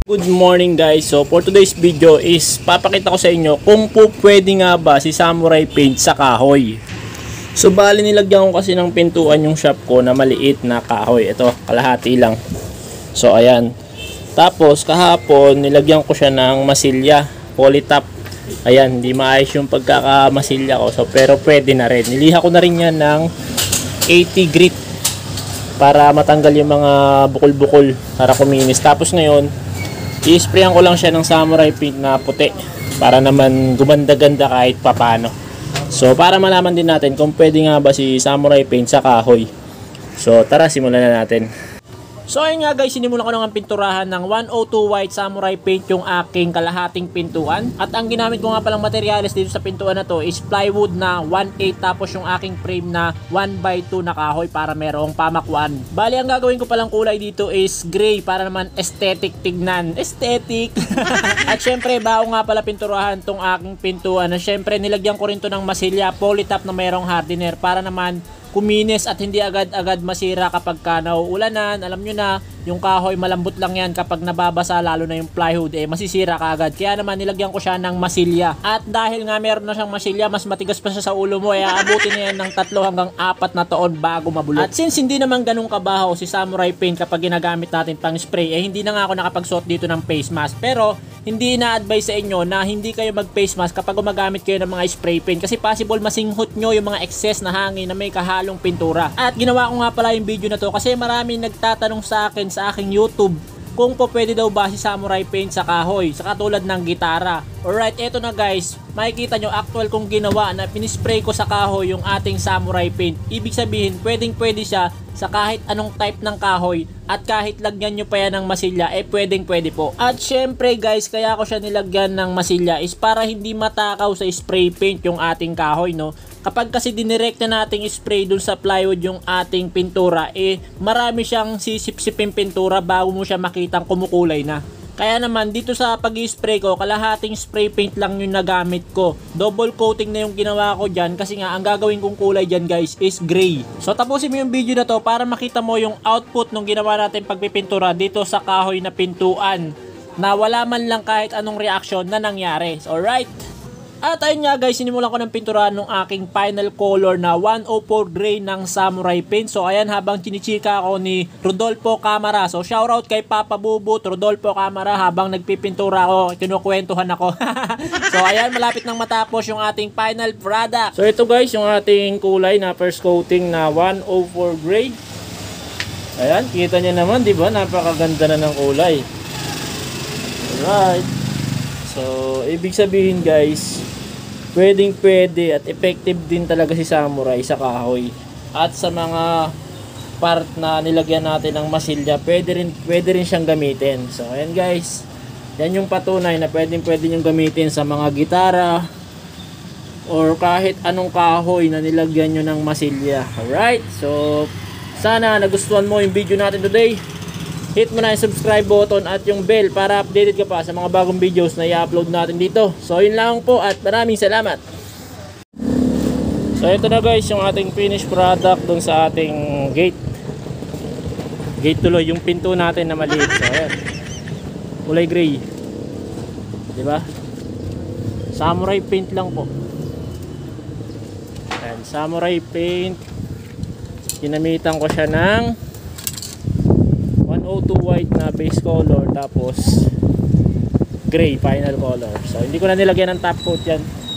Good morning guys. So for today's video is papakita ko sa inyo kung po pwede nga ba si Samurai Paint sa kahoy. So bali nilagyan ko kasi ng pintuan yung shop ko na maliit na kahoy. Ito kalahati lang. So ayan. Tapos kahapon nilagyan ko siya ng masilya, polytop. Ayan, hindi maayos yung pagkakamasilya ko. So pero pwede na rin. Niliha ko na rin yan ng 80 grit para matanggal yung mga bukol-bukol para kuminis. Tapos ngayon i-sprayan ko lang siya ng Samurai Paint na puti para naman gumanda-ganda kahit papano. So para malaman din natin kung pwede nga ba si Samurai Paint sa kahoy. So tara, simulan na natin. So ayun nga guys, sinimulan ko ng pinturahan ng 102 white Samurai Paint yung aking kalahating pintuan. At ang ginamit ko nga palang materyales dito sa pintuan na to is plywood na 1/8 tapos yung aking frame na 1/2 na kahoy para merong pamakwan. Bali ang gagawin ko palang kulay dito is gray para naman aesthetic tignan. Aesthetic! At syempre bago nga pala pinturahan tong aking pintuan na syempre nilagyan ko rin to ng masilya polytop na merong hardener para naman kuminis at hindi agad-agad masira kapag nauulanan. Alam nyo na, yung kahoy malambot lang yan kapag nababasa, lalo na yung plywood masisira kaagad. Kaya naman nilagyan ko siya ng masilya. At dahil nga meron na siyang masilya, mas matigas pa siya sa ulo mo, aabutin na yan ng 3 hanggang 4 na taon bago mabulok. At since hindi naman ganun kabaho si Samurai Paint kapag ginagamit natin pang spray, hindi na nga ako nakapagsuot dito ng face mask. Pero hindi na-advise sa inyo na hindi kayo mag-face mask kapag gumagamit kayo ng mga spray paint kasi possible masinghot nyo yung mga excess na hangin na may kahalong pintura. At ginawa ko nga pala yung video na to kasi maraming nagtatanong sa akin sa aking YouTube kung po pwede daw ba si Samurai Paint sa kahoy, sa katulad ng gitara. Alright, eto na guys, makikita nyo actual kong ginawa na pinispray ko sa kahoy yung ating Samurai Paint. Ibig sabihin, pwede siya sa kahit anong type ng kahoy at kahit lagyan nyo pa yan ng masilya, pwede po. At syempre guys, kaya ko siya nilagyan ng masilya is para hindi matakaw sa spray paint yung ating kahoy, no? Kapag kasi dinirekta nating spray dun sa plywood yung ating pintura, marami siyang sisip-siping pintura bago mo siya makitang kumukulay na. Kaya naman dito sa pag-i-spray ko, kalahating spray paint lang yung nagamit ko. Double coating na yung ginawa ko dyan kasi nga ang gagawin kong kulay dyan guys is gray. So tapusin mo yung video na to para makita mo yung output ng ginawa natin pagpipintura dito sa kahoy na pintuan na wala man lang kahit anong reaction na nangyari. So, alright. At ayun nga guys, sinimulan ko ng pinturahan ng aking final color na 104 gray ng Samurai Paint. So ayan, habang chinichika ako ni Rodolfo Camara. So shoutout kay Papa Bubut, Rodolfo Camara, habang nagpipintura ako, kinukwentuhan ako. So ayan, malapit nang matapos yung ating final product. So ito guys, yung ating kulay na first coating na 104 gray. Ayan, kita nyo naman, di ba? Napakaganda na ng kulay. Alright. So ibig sabihin guys, pwede at effective din talaga si Samurai sa kahoy. At sa mga part na nilagyan natin ng masilya, pwede rin siyang gamitin. So ayan guys, yan yung patunay na pwede niyong gamitin sa mga gitara or kahit anong kahoy na nilagyan nyo ng masilya. Alright, so sana nagustuhan mo yung video natin today. Hit mo na yung subscribe button at yung bell para updated ka pa sa mga bagong videos na i-upload natin dito. So yun lang po at maraming salamat. So ito na guys yung ating finished product dun sa ating gate. Gate tuloy, yung pinto natin na maliit. So ayan, kulay gray, diba? Samurai Paint lang po. Ayan, Samurai Paint. Ginamitan ko siya ng 102 white na base color tapos gray final color. So hindi ko na nilagyan ng top coat yan.